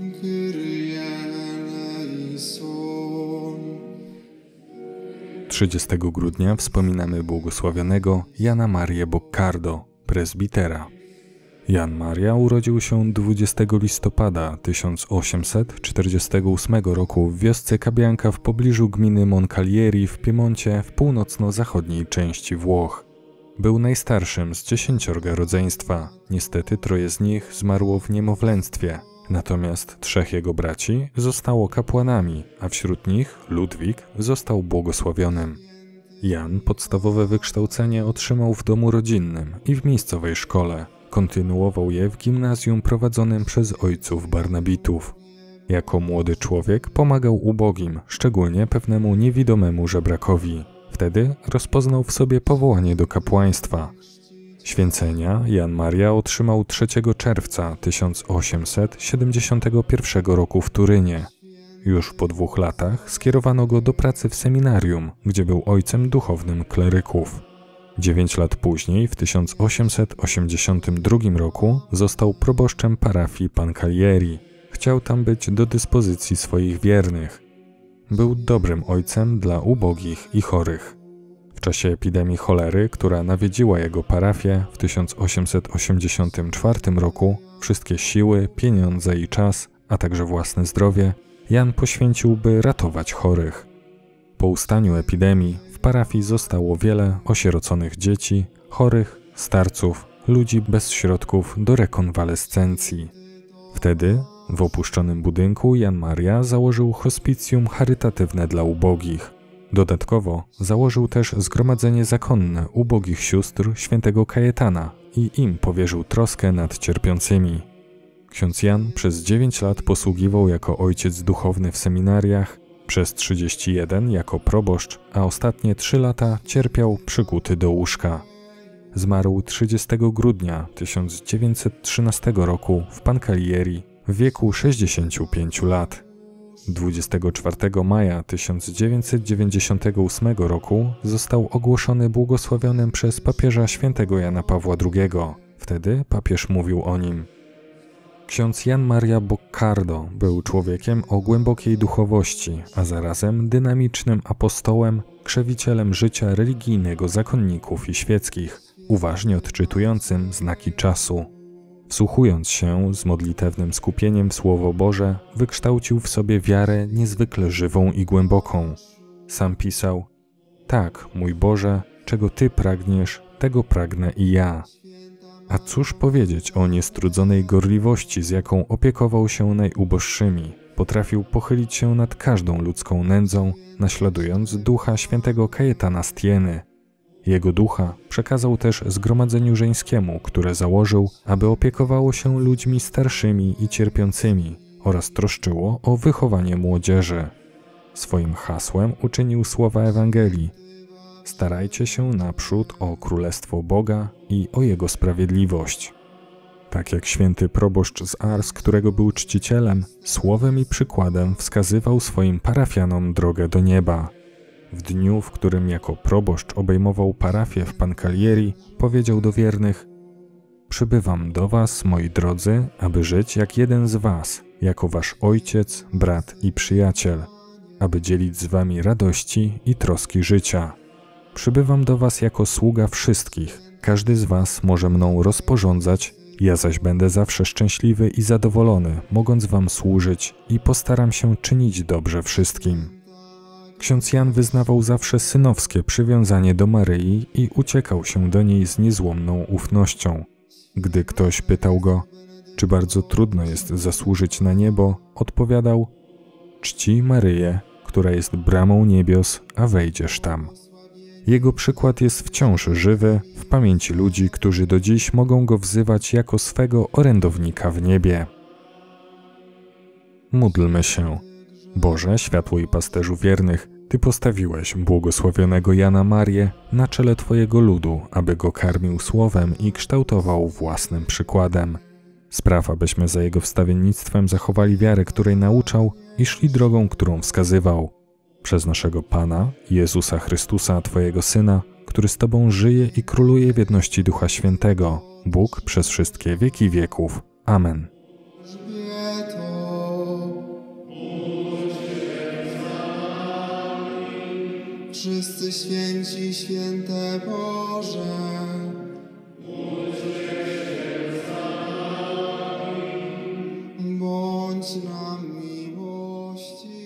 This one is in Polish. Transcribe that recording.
30 grudnia wspominamy błogosławionego Jana Marię Boccardo, prezbitera. Jan Maria urodził się 20 listopada 1848 roku w wiosce Cabianca w pobliżu gminy Moncalieri w Piemoncie w północno-zachodniej części Włoch. Był najstarszym z 10 rodzeństwa. Niestety 3 z nich zmarło w niemowlęctwie. Natomiast 3 jego braci zostało kapłanami, a wśród nich Ludwik został błogosławionym. Jan podstawowe wykształcenie otrzymał w domu rodzinnym i w miejscowej szkole. Kontynuował je w gimnazjum prowadzonym przez ojców Barnabitów. Jako młody człowiek pomagał ubogim, szczególnie pewnemu niewidomemu żebrakowi. Wtedy rozpoznał w sobie powołanie do kapłaństwa. Święcenia Jan Maria otrzymał 3 czerwca 1871 roku w Turynie. Już po 2 latach skierowano go do pracy w seminarium, gdzie był ojcem duchownym kleryków. 9 lat później, w 1882 roku, został proboszczem parafii Pancalieri. Chciał tam być do dyspozycji swoich wiernych. Był dobrym ojcem dla ubogich i chorych. W czasie epidemii cholery, która nawiedziła jego parafię w 1884 roku, wszystkie siły, pieniądze i czas, a także własne zdrowie, Jan poświęcił, by ratować chorych. Po ustaniu epidemii w parafii zostało wiele osieroconych dzieci, chorych, starców, ludzi bez środków do rekonwalescencji. Wtedy w opuszczonym budynku Jan Maria założył hospicjum charytatywne dla ubogich. Dodatkowo założył też zgromadzenie zakonne ubogich sióstr świętego Kajetana i im powierzył troskę nad cierpiącymi. Ksiądz Jan przez 9 lat posługiwał jako ojciec duchowny w seminariach, przez 31 jako proboszcz, a ostatnie 3 lata cierpiał przykuty do łóżka. Zmarł 30 grudnia 1913 roku w Pancalieri w wieku 65 lat. 24 maja 1998 roku został ogłoszony błogosławionym przez papieża świętego Jana Pawła II. Wtedy papież mówił o nim: Ksiądz Jan Maria Boccardo był człowiekiem o głębokiej duchowości, a zarazem dynamicznym apostołem, krzewicielem życia religijnego zakonników i świeckich, uważnie odczytującym znaki czasu. Wsłuchując się z modlitewnym skupieniem w Słowo Boże, wykształcił w sobie wiarę niezwykle żywą i głęboką. Sam pisał: tak, mój Boże, czego Ty pragniesz, tego pragnę i ja. A cóż powiedzieć o niestrudzonej gorliwości, z jaką opiekował się najuboższymi. Potrafił pochylić się nad każdą ludzką nędzą, naśladując ducha świętego Kajetana z Tieny. Jego ducha przekazał też zgromadzeniu żeńskiemu, które założył, aby opiekowało się ludźmi starszymi i cierpiącymi oraz troszczyło o wychowanie młodzieży. Swoim hasłem uczynił słowa Ewangelii: starajcie się naprzód o Królestwo Boga i o Jego sprawiedliwość. Tak jak święty proboszcz z Ars, którego był czcicielem, słowem i przykładem wskazywał swoim parafianom drogę do nieba. W dniu, w którym jako proboszcz obejmował parafię w Pancalieri, powiedział do wiernych: przybywam do was, moi drodzy, aby żyć jak jeden z was, jako wasz ojciec, brat i przyjaciel, aby dzielić z wami radości i troski życia. Przybywam do was jako sługa wszystkich, każdy z was może mną rozporządzać, ja zaś będę zawsze szczęśliwy i zadowolony, mogąc wam służyć i postaram się czynić dobrze wszystkim. Ksiądz Jan wyznawał zawsze synowskie przywiązanie do Maryi i uciekał się do niej z niezłomną ufnością. Gdy ktoś pytał go, czy bardzo trudno jest zasłużyć na niebo, odpowiadał: czcij Maryję, która jest bramą niebios, a wejdziesz tam. Jego przykład jest wciąż żywy w pamięci ludzi, którzy do dziś mogą go wzywać jako swego orędownika w niebie. Módlmy się. Boże, światło i pasterzu wiernych, Ty postawiłeś błogosławionego Jana Marię na czele Twojego ludu, aby go karmił słowem i kształtował własnym przykładem. Spraw, abyśmy za jego wstawiennictwem zachowali wiarę, której nauczał i szli drogą, którą wskazywał. Przez naszego Pana, Jezusa Chrystusa, Twojego Syna, który z Tobą żyje i króluje w jedności Ducha Świętego, Bóg przez wszystkie wieki wieków. Amen. Wszyscy święci, święte Boże, bądź nam miłości.